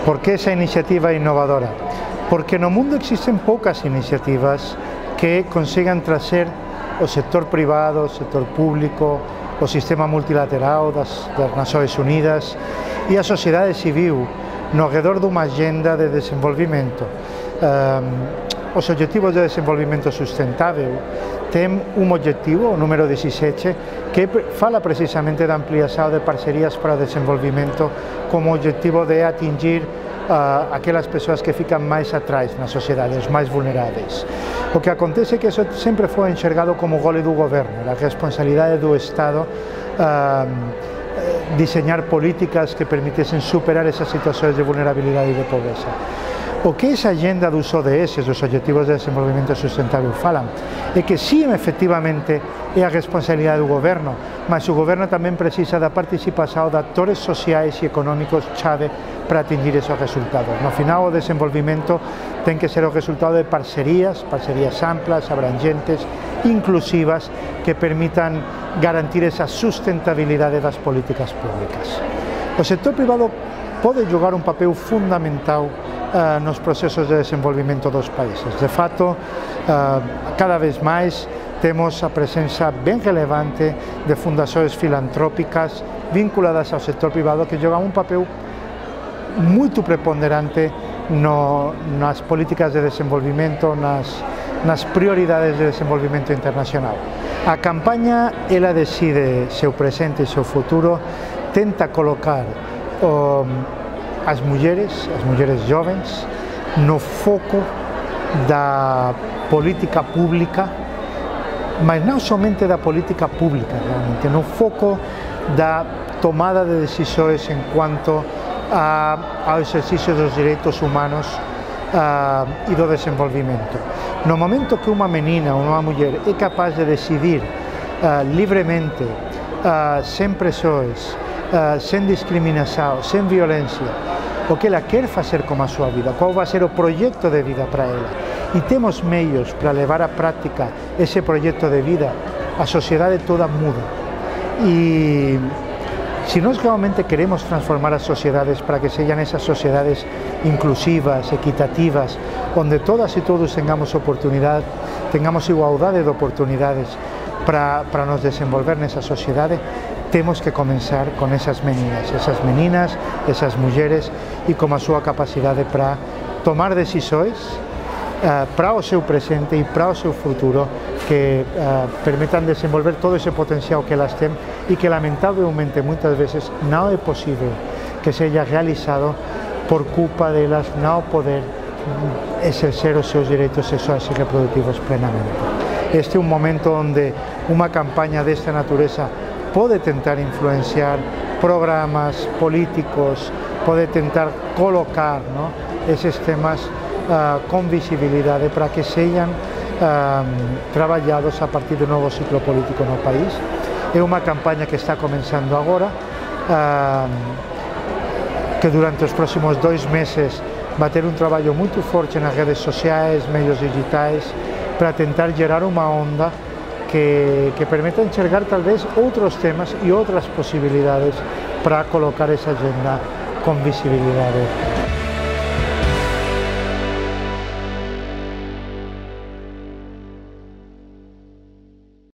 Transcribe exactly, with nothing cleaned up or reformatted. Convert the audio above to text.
Por que esa iniciativa innovadora? Porque no mundo existen poucas iniciativas que consigan trazer o sector privado, o sector público, o sistema multilateral das, das Nações Unidas e a sociedade civil no redor dunha agenda de desenvolvimento. Um, os objetivos de desenvolvimento sustentável ten un objetivo, o número dezasete, que fala precisamente da ampliación de parcerías para o desenvolvimento como objetivo de atingir uh, aquelas persoas que fican máis atrás na sociedade, os máis vulneráveis. O que acontece é que eso sempre foi enxergado como gole do goberno, a responsabilidade do Estado uh, diseñar políticas que permitesen superar esas situacións de vulnerabilidade e de pobreza. O que esa agenda dos O D S, dos Objetivos de Desenvolvimento Sustentável, falan é que sí, efectivamente, é a responsabilidade do goberno, mas o goberno tamén precisa da participación de actores sociais e económicos chave para atingir esos resultados. No final, o desenvolvimento ten que ser o resultado de parcerías, parcerías amplas, abrangentes, inclusivas, que permitan garantir esa sustentabilidade das políticas públicas. O sector privado pode xogar un papel fundamental Uh, nos procesos de desenvolvimento dos países. De fato, uh, cada vez máis temos a presença ben relevante de fundações filantrópicas vinculadas ao sector privado que xogan un papel moito preponderante no, nas políticas de desenvolvimento, nas, nas prioridades de desenvolvimento internacional. A campaña, ela decide seu presente e seu futuro, tenta colocar o as mulleres, as mulleres jovens, no foco da política pública, mas non somente da política pública, realmente, no foco da tomada de decisões en cuanto a, ao exercicio dos direitos humanos uh, e do desenvolvimento. No momento que unha menina ou unha muller é capaz de decidir uh, livremente, uh, sen presores, uh, sen discriminación, sen violencia, o que ela quer facer como a súa vida, qual vai ser o proxecto de vida para ela. E temos meios para levar á práctica ese proxecto de vida, a sociedade toda muda. E se nós realmente queremos transformar as sociedades para que sejam esas sociedades inclusivas, equitativas, onde todas e todos tengamos oportunidade, tengamos igualdade de oportunidades para, para nos desenvolver nesa sociedade, temos que comenzar con esas meninas, esas meninas, esas mulleres e con a súa capacidade para tomar decisões uh, para o seu presente e para o seu futuro que uh, permitan desenvolver todo ese potencial que elas ten e que lamentablemente muitas veces non é posible que seja realizado por culpa delas non poder exercer os seus direitos sexuais e reproductivos plenamente. Este é un momento onde unha campaña desta natureza pode tentar influenciar programas políticos, pode tentar colocar, ¿no?, eses temas uh, con visibilidade para que sejam uh, traballados a partir do novo ciclo político no país. É unha campaña que está comenzando agora, uh, que durante os próximos dois meses vai ter un traballo moito forte nas redes sociais, medios digitais, para tentar gerar unha onda Que, que permita enxergar tal vez outros temas e outras posibilidades para colocar esa agenda con visibilidade